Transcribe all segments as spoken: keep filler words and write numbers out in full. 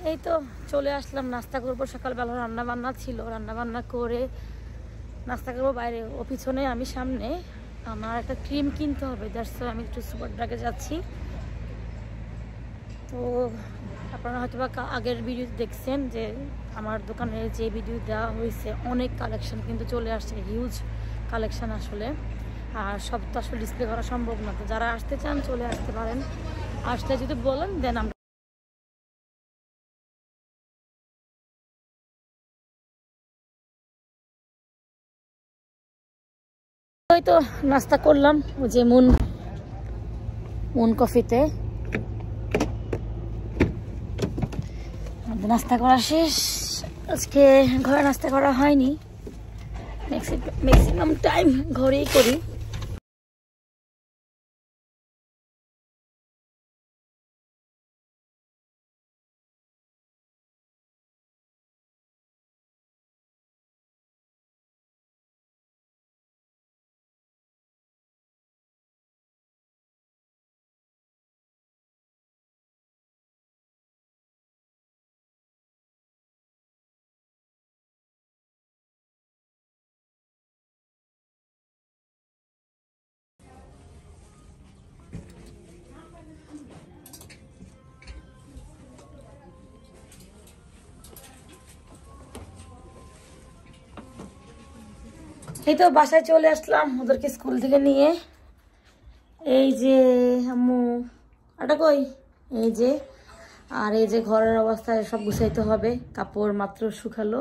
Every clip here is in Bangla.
এই তো চলে আসলাম নাস্তা করবো। সকালবেলা রান্না বান্না ছিল, রান্না বান্না করে নাস্তা করবো বাইরে। ও পিছনে আমি সামনে। আমার একটা ক্রিম কিনতে হবে, দ্যাটস ওয়াই আমি একটু সুপার ড্রাগে যাচ্ছি। তো আপনারা হয়তো বা আগের ভিডিও দেখছেন যে আমার দোকানে যে ভিডিও দেওয়া হয়েছে, অনেক কালেকশন কিন্তু চলে আসছে, হিউজ কালেকশন আসলে। আর সব তো আসলে ডিসপ্লে করা সম্ভব না। তো যারা আসতে চান চলে আসতে পারেন, আসলে যদি বলেন দেন আমরা ওই তো নাস্তা করলাম ওই যে মুন মুন কফিতে। নাস্তা করা শেষ। আজকে ঘরে নাস্তা করা হয়নি, ম্যাক্সিমাম টাইম ঘরেই করি। এই তো বাসায় চলে আসলাম ওদেরকে স্কুল থেকে নিয়ে। এই যে আম্মু আটা কই, এই যে। আর এই যে ঘরের অবস্থায় সব গুছাইতে হবে, কাপড় মাত্র শুকালো,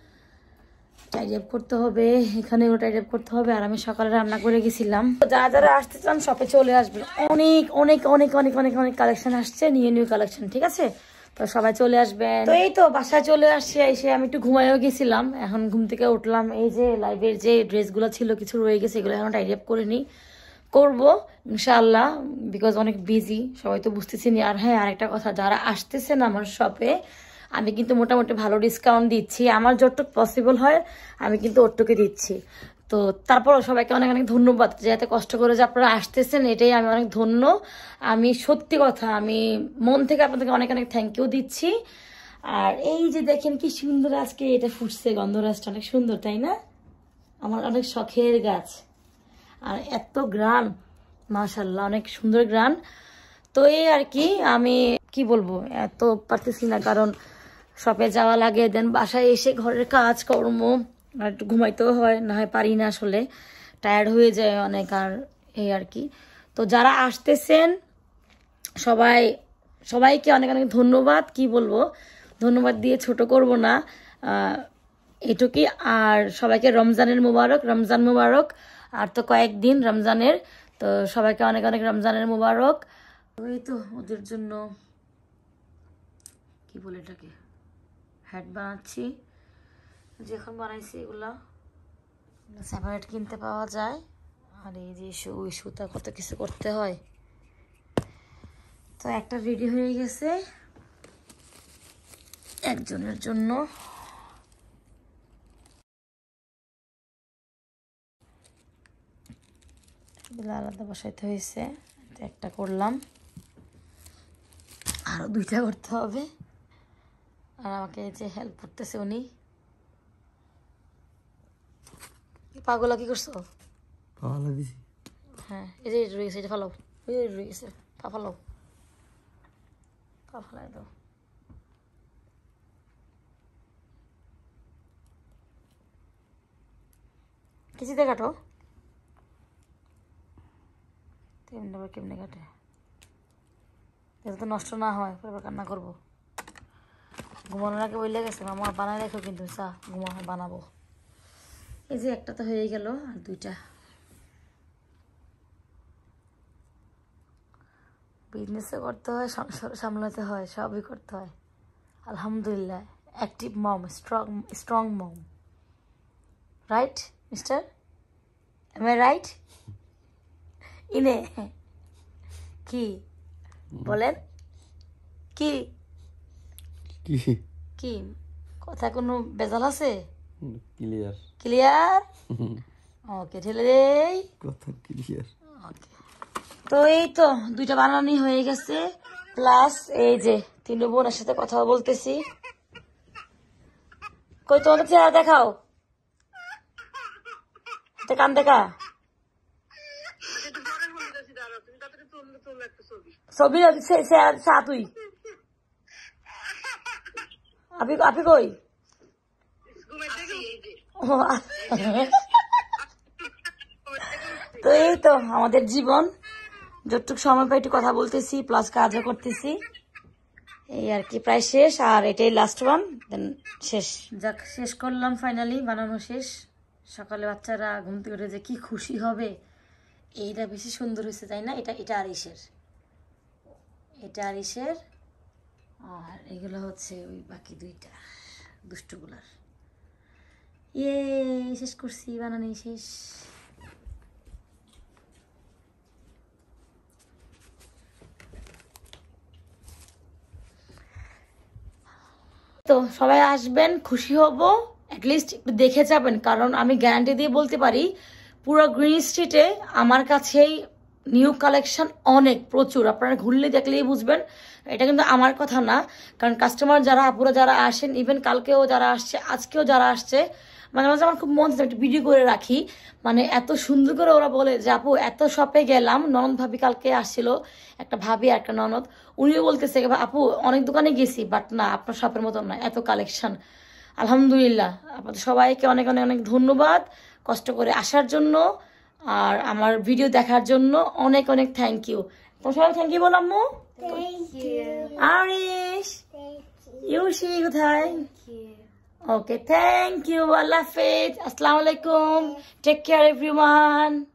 টাইড আপ করতে হবে, এখানেও টাইড আপ করতে হবে। আর আমি সকালে রান্না করে গেছিলাম। যারা যারা আসতে চান শপে চলে আসবেন, অনেক অনেক অনেক অনেক অনেক অনেক কালেকশন আসছে, নিউ নিউ কালেকশন, ঠিক আছে? তো সবাই চলে আসবেন। তো এই তো বাসায় চলে আসছি, এসে আমি একটু ঘুমাইও গেছিলাম, এখন ঘুম থেকে উঠলাম। এই যে লাইভের যে ড্রেসগুলো ছিল কিছু রয়ে গেছে, এগুলো এখন টাইড আপ করে নিই, করবো ইনশাআল্লাহ, বিকজ অনেক বিজি, সবাই তো বুঝতেছি নি। আর হ্যাঁ, আরেকটা কথা, যারা আসতেছেন আমার শপে, আমি কিন্তু মোটামুটি ভালো ডিসকাউন্ট দিচ্ছি, আমার যতটুকু পসিবল হয় আমি কিন্তু ওটুকু দিচ্ছি। তো তারপরও সবাইকে অনেক অনেক ধন্যবাদ যে এত কষ্ট করে যে আপনারা আসতেছেন, এটাই আমি অনেক ধন্য। আমি সত্যি কথা, আমি মন থেকে আপনাদেরকে অনেক অনেক থ্যাংক ইউ দিচ্ছি। আর এই যে দেখেন কি সুন্দর আজকে এটা ফুটছে, গন্ধরাজটা অনেক সুন্দর, তাই না? আমার অনেক শখের গাছ, আর এত গ্রান, মাশাআল্লাহ অনেক সুন্দর গ্রান। তো এই আর কি, আমি কি বলবো, এত পারতেছি না কারণ শপে যাওয়া লাগে, দেন বাসায় এসে ঘরের কাজ কর্ম, আর একটু ঘুমাইতেও হয়, না হয় পারি না আসলে, টায়ার্ড হয়ে যায় অনেক। আর এই আর কি। তো যারা আসতেছেন সবাই সবাইকে অনেক অনেক ধন্যবাদ। কি বলবো, ধন্যবাদ দিয়ে ছোট করব না, এটুকুই। আর সবাইকে রমজানের মুবারক, রমজান মুবারক। আর তো কয়েকদিন রমজানের, তো সবাইকে অনেক অনেক রমজানের মুবারক। ওই তো ওদের জন্য কি বলে এটাকে, হ্যাট বানাচ্ছি, যখন বানাইছি এগুলা সেপারেট কিনতে পাওয়া যায়। আর এই যে ওই সুতা কত কিছু করতে হয়। তো একটা রেডি হয়ে গেছে একজনের জন্য। আলাদা বসাইতে হয়েছে, একটা করলাম, আরো দুইটা করতে হবে। আর আমাকে এই যে হেল্প করতেছে উনি। পাগলা কি করছো? পাগলা দিছি। হ্যাঁ, এই যে রয়ে গেছে, এটা ফালাও, ওই যে রয়ে গেছে, পা ফালাও, পা ফালাই দাও। কিছুতে কাটো, তেমনি আবার কেমনে কাটে, এটা তো নষ্ট না হয়, পরে কান্না করবো। ঘুমানোর আগে বললে গেছে মামা বানাই রাখো, কিন্তু চা ঘুমা বানাবো। এই যে একটা তো হয়ে গেল, আর দুইটা। বিজনেসও করতে হয়, সংসার সামলাতে হয়, সবই করতে হয়। আলহামদুলিল্লাহ, active mom, strong strong mom, right mister? Am I right? ইনে কি বলেন, কি কি কথা, কোনো বেজাল আছে? ক্লিয়ার ক্লিয়ার, ওকে ঢেলে দেই, কথা ক্লিয়ার। ওকে। তো এই তো দুইটা বানানি হয়ে গেছে, প্লাস এই যে তিন বোনের সাথে কথা বলতেছি। কই তোমাদের চেহারা দেখাও, কান দেখা ছবি তুই আপনি আপনি কই তো এই তো আমাদের জীবন, যতটুকু সময় পাই একটু কথা বলতেছি প্লাস কাজও করতেছি, এই আর কি প্রায় শেষ। আর এটাই লাস্ট ওয়ান, দেন শেষ। যাক শেষ করলাম ফাইনালি, বানানো শেষ। সকালে বাচ্চারা ঘুম থেকে উঠে যে কি খুশি হবে, এইটা বেশি সুন্দর হয়েছে তাই না? এটা এটা আরিসের, এটা আরিসের, আর এগুলো হচ্ছে ওই বাকি দুইটা দুষ্টুগুলার। ইয়ে শেষ করছি, বানানি শেষ। তো সবাই আসবেন, খুশি হব, অ্যাটলিস্ট একটু দেখে যাবেন, কারণ আমি গ্যারান্টি দিয়ে বলতে পারি পুরো গ্রিন স্ট্রিটে আমার কাছেই নিউ কালেকশন অনেক প্রচুর, আপনারা ঘুরলে দেখলেই বুঝবেন। এটা কিন্তু আমার কথা না, কারণ কাস্টমার যারা আপুরা যারা আসেন, ইভেন কালকেও যারা আসছে, আজকেও যারা আসছে, মাঝে মাঝে আমার খুব মন চায় একটু ভিডিও করে রাখি, মানে এত সুন্দর করে ওরা বলে যে আপু এত শপে গেলাম। ননদ ভাবি কালকে আসছিল, একটা ভাবি একটা ননদ, উনিও বলতেছে আপু অনেক দোকানে গেছি বাট না আপনার শপের মতন না, এত কালেকশন। আলহামদুলিল্লাহ, আপনাদের সবাইকে অনেক অনেক অনেক ধন্যবাদ কষ্ট করে আসার জন্য, আর আমার ভিডিও দেখার জন্য অনেক অনেক থ্যাংক ইউ। তোমার সবাই থ্যাংক ইউ বললাম। আরিশ ইউশি কোথায়? Okay, thank you. Allah Hafiz. Assalamu alaikum. Take care everyone.